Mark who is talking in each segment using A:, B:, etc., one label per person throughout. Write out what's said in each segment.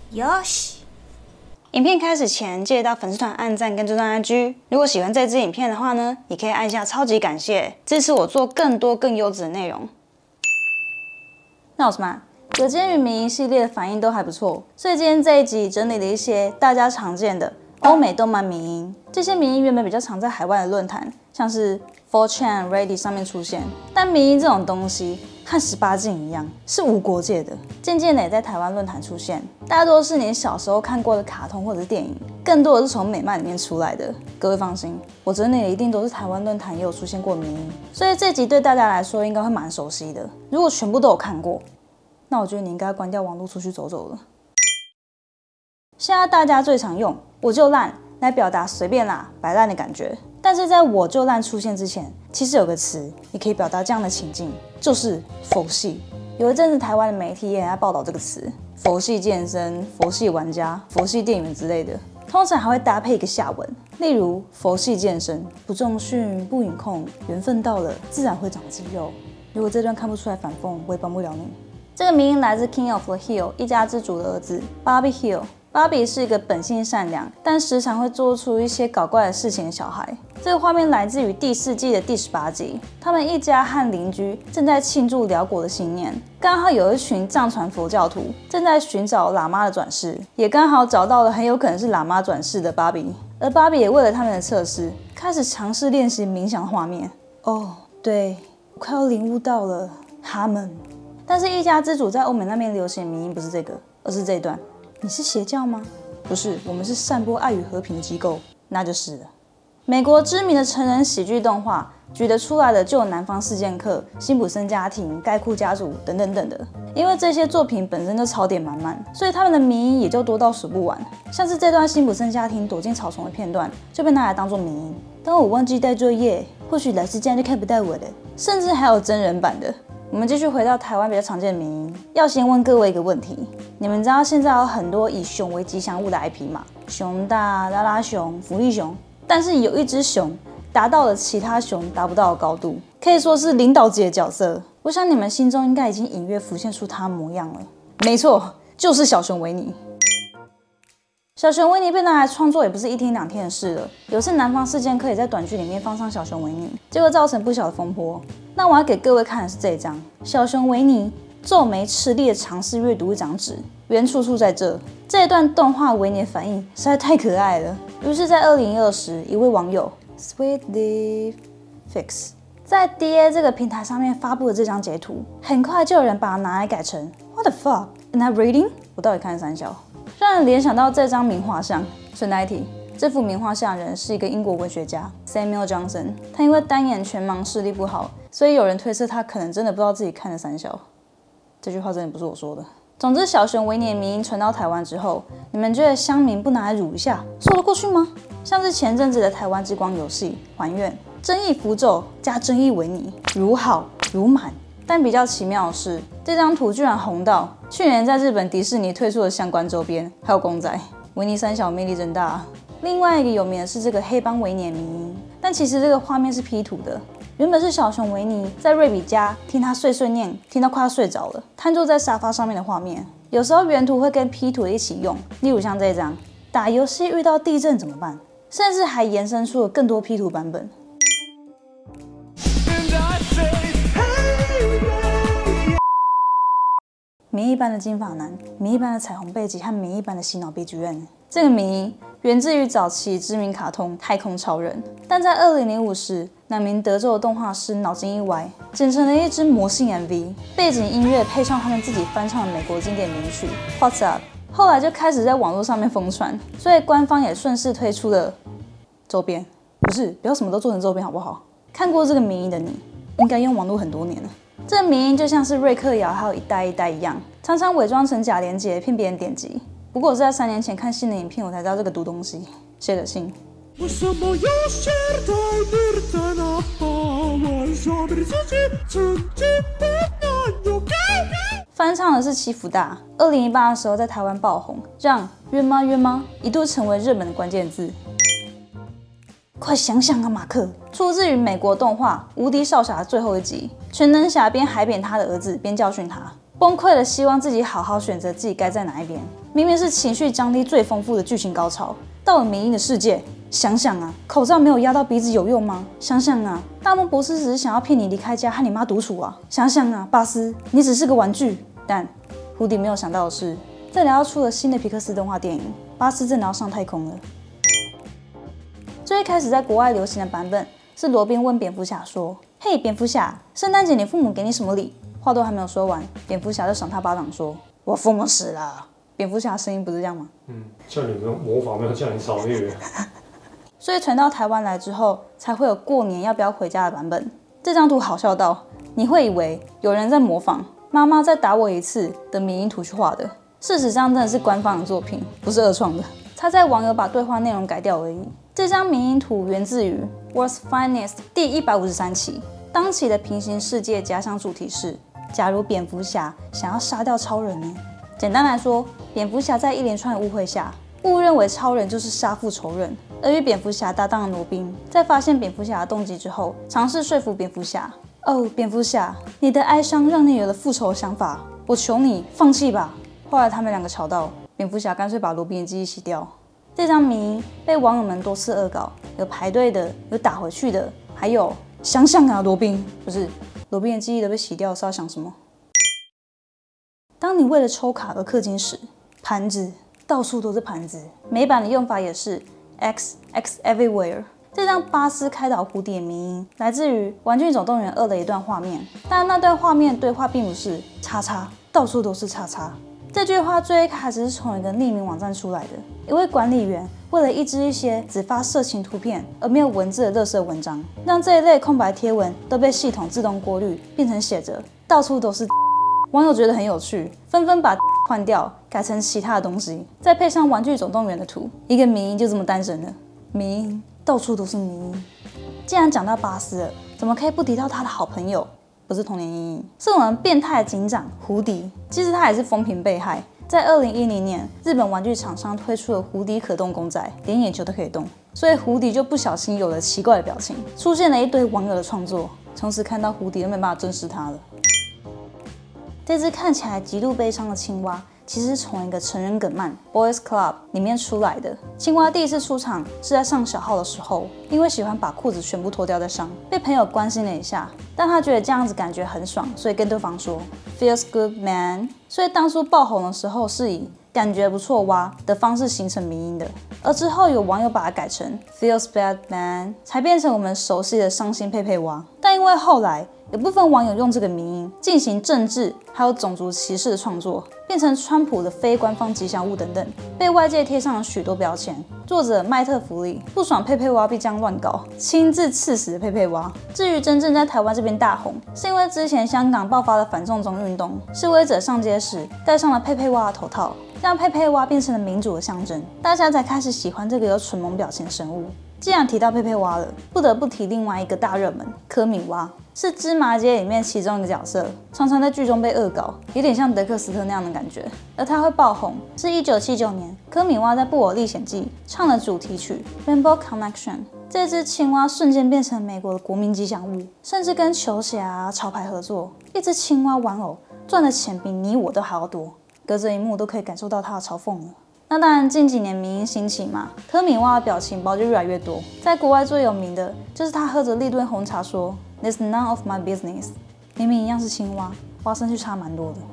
A: よし。影片开始前，记得到粉丝团按赞跟追踪 IG。如果喜欢这支影片的话呢，也可以按下超级感谢，支持我做更多更优质的内容。那有什么？有鉴于迷因系列的反应都还不错，所以今天这一集整理了一些大家常见的欧美动漫迷因。这些迷因原本比较常在海外的论坛，像是 4chan、Reddit 上面出现，但迷因这种东西和18禁一样，是无国界的。渐渐的也在台湾论坛出现，大多是你小时候看过的卡通或者是电影，更多的是从美漫里面出来的。各位放心，我整理的一定都是台湾论坛也有出现过迷因，所以这集对大家来说应该会蛮熟悉的。如果全部都有看过，那我觉得你应该关掉网络出去走走了。现在大家最常用"我就烂"来表达随便啦、摆烂的感觉，但是在"我就烂"出现之前，其实有个词也可以表达这样的情境，就是佛系。有一阵子台湾的媒体也在报道这个词，佛系健身、佛系玩家、佛系店员之类的，通常还会搭配一个下文，例如佛系健身，不重训、不饮控，缘分到了自然会长肌肉。如果这段看不出来反讽，我也帮不了你。这个名言来自 King of the Hill 一家之主的儿子 Bobby Hill。Bobby 是一个本性善良，但时常会做出一些搞怪的事情的小孩。这个画面来自于第4季的第18集，他们一家和邻居正在庆祝辽国的新年，刚好有一群藏传佛教徒正在寻找喇嘛的转世，也刚好找到了很有可能是喇嘛转世的 Bobby， 而 Bobby 也为了他们的测试，开始尝试练习冥想画面。哦，对，我快要领悟到了他们。但是一家之主在欧美那边流行的迷因不是这个，而是这一段。你是邪教吗？不是，我们是散播爱与和平的机构，那就是了。美国知名的成人喜剧动画举得出来的就有《南方四剑客》、《辛普森家庭》、《盖库家族》等等等的。因为这些作品本身就槽点满满，所以他们的迷因也就多到数不完。像是这段辛普森家庭躲进草丛的片段，就被拿来当作迷因。当我忘记带作业，或许老师这样就看不到我了。甚至还有真人版的。我们继续回到台湾比较常见的迷因，要先问各位一个问题：你们知道现在有很多以熊为吉祥物的 IP 吗？熊大、拉拉熊、福利熊，但是有一只熊达到了其他熊达不到的高度，可以说是领导级的角色。我想你们心中应该已经隐约浮现出它的模样了。没错，就是小熊维尼。小熊维尼被拿来创作也不是一天两天的事了。有次南方四剑客也在短剧里面放上小熊维尼，结果造成不小的风波。那我要给各位看的是这一张小熊维尼皱眉吃力的尝试阅读一张纸，原出处在这。这一段动画维尼的反应实在太可爱了。于是，在2012时，一位网友 Sweetly Fix 在 DA 这个平台上面发布了这张截图，很快就有人把它拿来改成 What the fuck? Am I reading? 我到底看了三小？让人联想到这张名画像。顺带一提，这幅名画像人是一个英国文学家 Samuel Johnson， 他因为单眼全盲视力不好，所以有人推测他可能真的不知道自己看了三小。这句话真的不是我说的。总之，小熊维尼的迷因传到台湾之后，你们觉得乡民不拿来辱一下说得过去吗？像是前阵子的台湾之光游戏还愿，争议符咒加争议维尼，如好如满。但比较奇妙的是，这张图居然红到去年在日本迪士尼推出的相关周边，还有公仔。维尼三小魅力真大啊。另外一个有名的是这个黑帮维尼的迷因，但其实这个画面是 P 图的。原本是小熊维尼在瑞比家听他碎碎念，听到快要睡着了，瘫坐在沙发上面的画面。有时候原图会跟 P 图的一起用，例如像这张打游戏遇到地震怎么办，甚至还延伸出了更多 P 图版本。谜一般的金发男，谜一般的彩虹背脊和谜一般的洗脑 BGM。这个谜源自于早期知名卡通《太空超人》，但在2005时，2名德州的动画师脑筋一歪，剪成了一支魔性 MV， 背景音乐配上他们自己翻唱的美国经典名曲《What's Up》，后来就开始在网络上面疯传，所以官方也顺势推出了周边。不是，不要什么都做成周边好不好？看过这个迷因的你，应该用网络很多年了。这个迷因就像是瑞克摇还有一代一代一样，常常伪装成假连结骗别人点击。不过我是在3年前看新的影片，我才知道这个毒东西。写的信。翻唱的是七福大，2018的时候在台湾爆红，让冤妈冤妈一度成为热门的关键字。快想想啊，马克！出自于美国动画《无敌少侠》最后一集，全能侠边海扁他的儿子，边教训他，崩溃了，希望自己好好选择自己该在哪一边。 明明是情绪张力最丰富的剧情高潮，到了迷因的世界，想想啊，口罩没有压到鼻子有用吗？想想啊，大木博士只是想要骗你离开家和你妈独处啊。想想啊，巴斯，你只是个玩具。但胡迪没有想到的是，这里要出了新的皮克斯动画电影，巴斯真的要上太空了。最一开始在国外流行的版本是罗宾问蝙蝠侠说：“嘿，蝙蝠侠，圣诞节你父母给你什么礼？”话都还没有说完，蝙蝠侠就赏他巴掌说：“我父母死了。”蝙蝠侠声音不是这样吗？
B: 叫你用魔法，没有叫你超越。
A: 所以传到台湾来之后，才会有过年要不要回家的版本。这张图好笑到你会以为有人在模仿妈妈再打我一次的迷因图去画的，事实上真的是官方的作品，不是二创的。他在网友把对话内容改掉而已。这张迷因图源自于 World's Finest 第153期，当期的平行世界假想主题是：假如蝙蝠侠想要杀掉超人呢？简单来说，蝙蝠侠在一连串的误会下，误认为超人就是杀父仇人，而与蝙蝠侠搭档的罗宾，在发现蝙蝠侠的动机之后，尝试说服蝙蝠侠：“哦，蝙蝠侠，你的哀伤让你有了复仇的想法，我求你放弃吧。”后来他们两个吵到，蝙蝠侠干脆把罗宾的记忆洗掉。这张迷因被网友们多次恶搞，有排队的，有打回去的，还有想想啊，罗宾不是罗宾的记忆都被洗掉，是要想什么？当你为了抽卡而氪金时，盘子到处都是盘子。美版的用法也是 X Everywhere。这张巴斯开导蝴蝶的迷因来自于《玩具总动员2》的一段画面，但那段画面对话并不是叉叉，到处都是叉叉。这句话最一开始是从一个匿名网站出来的，一位管理员为了抑制一些只发色情图片而没有文字的垃圾文章，让这一类空白贴文都被系统自动过滤，变成写着到处都是。网友觉得很有趣，纷纷把换掉，改成其他的东西，再配上《玩具总动员》的图，一个迷因就这么诞生了。迷因到处都是迷因。既然讲到巴斯了，怎么可以不提到他的好朋友？不是童年阴影，是我们变态的警长胡迪。其实他也是风评被害。在2010年，日本玩具厂商推出了胡迪可动公仔，连眼球都可以动，所以胡迪就不小心有了奇怪的表情，出现了一堆网友的创作。从此看到胡迪都没办法正视他了。这只看起来极度悲伤的青蛙，其实是从一个成人梗漫《Boys Club》里面出来的。青蛙第一次出场是在上小号的时候，因为喜欢把裤子全部脱掉再上，被朋友关心了一下，但他觉得这样子感觉很爽，所以跟对方说 "Feels good, man"。所以当初爆红的时候是以感觉不错蛙的方式形成迷因的，而之后有网友把它改成 "Feels bad, man"， 才变成我们熟悉的伤心佩佩蛙。但因为后来有部分网友用这个迷因进行政治还有种族歧视的创作，变成川普的非官方吉祥物等等，被外界贴上了许多标签。作者麦特弗利不爽佩佩蛙被这样乱搞，亲自刺死佩佩蛙。至于真正在台湾这边大红，是因为之前香港爆发了反送中运动，示威者上街时戴上了佩佩蛙的头套，让佩佩蛙变成了民主的象征，大家才开始喜欢这个有蠢萌表情的生物。既然提到佩佩蛙了，不得不提另外一个大热门科米蛙，是芝麻街里面其中一个角色，常常在剧中被恶搞，有点像德克斯特那样的感觉。而他会爆红，是1979年科米蛙在《布偶历险记》唱的主题曲《Rainbow Connection》。这只青蛙瞬间变成美国的国民吉祥物，甚至跟球侠、潮牌合作。一只青蛙玩偶赚的钱比你我都还要多，隔着一幕都可以感受到他的嘲讽了。那当然，近几年迷因兴起嘛，科米蛙的表情包就越来越多。在国外最有名的就是他喝着立顿红茶说 "It's none of my business"， 明明一样是青蛙，花生就差蛮多的。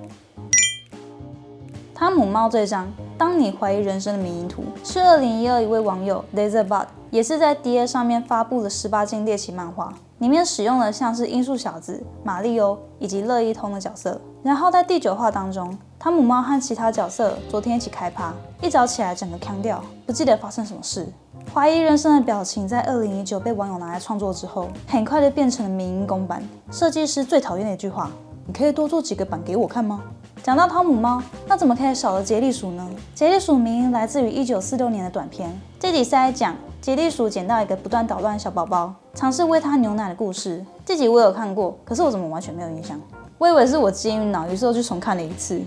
A: 汤姆猫这张当你怀疑人生的迷因图，是2012一位网友 Laserbot 也是在 D A 上面发布的18禁猎奇漫画，里面使用了像是音速小子、马里欧以及乐一通的角色。然后在第9话当中，汤姆猫和其他角色昨天一起开趴，一早起来整个腔掉，不记得发生什么事。怀疑人生的表情在2019被网友拿来创作之后，很快就变成了迷因公版。设计师最讨厌的一句话：你可以多做几个版给我看吗？讲到汤姆猫，那怎么可以少了杰利鼠呢？杰利鼠迷因来自于1946年的短片，这集是在讲杰利鼠捡到一个不断捣乱的小宝宝，尝试喂它牛奶的故事。这集我有看过，可是我怎么完全没有印象？我以为是我基因脑，于是我去重看了一次。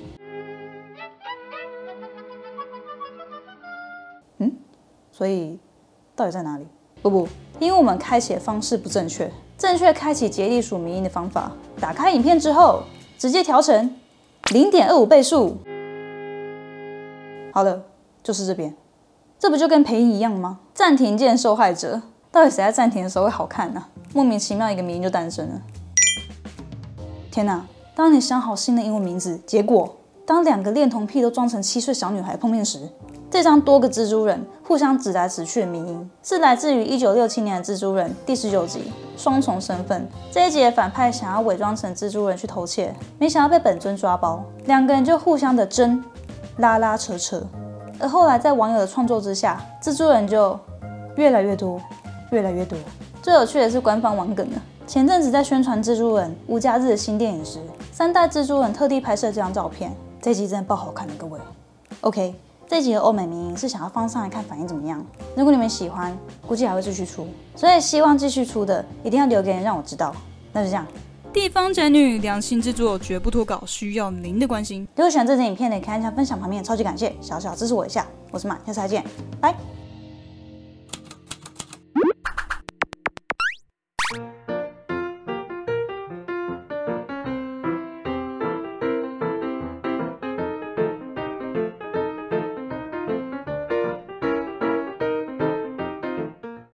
A: 所以到底在哪里？不，因为我们开启的方式不正确。正确开启杰利鼠迷因的方法，打开影片之后，直接调成0.25倍速。 好了，就是这边。这不就跟培音一样吗？暂停键受害者，到底谁在暂停的时候会好看呢？莫名其妙一个迷因就诞生了。天哪！当你想好新的英文名字，结果当2个恋童癖都装成7岁小女孩碰面时，这张多个蜘蛛人互相指来指去的迷因，是来自于1967年的蜘蛛人第19集双重身份。这一集的反派想要伪装成蜘蛛人去偷窃，没想到被本尊抓包，2个人就互相的争，拉扯。而后来在网友的创作之下，蜘蛛人就越来越多。最有趣的是官方网梗了。前阵子在宣传蜘蛛人无家日的新电影时，3代蜘蛛人特地拍摄这张照片。这集真的爆好看的，各位。OK， 这集的欧美迷因是想要放上来看反应怎么样。如果你们喜欢，估计还会继续出，所以希望继续出的一定要留给人让我知道。那就这样。
C: 地方宅女良心制作，绝不脱稿，需要您的关心。
A: 如果喜欢这支影片的，可以按下分享旁边的超级感谢，小小支持我一下。我是马，下次再见，拜。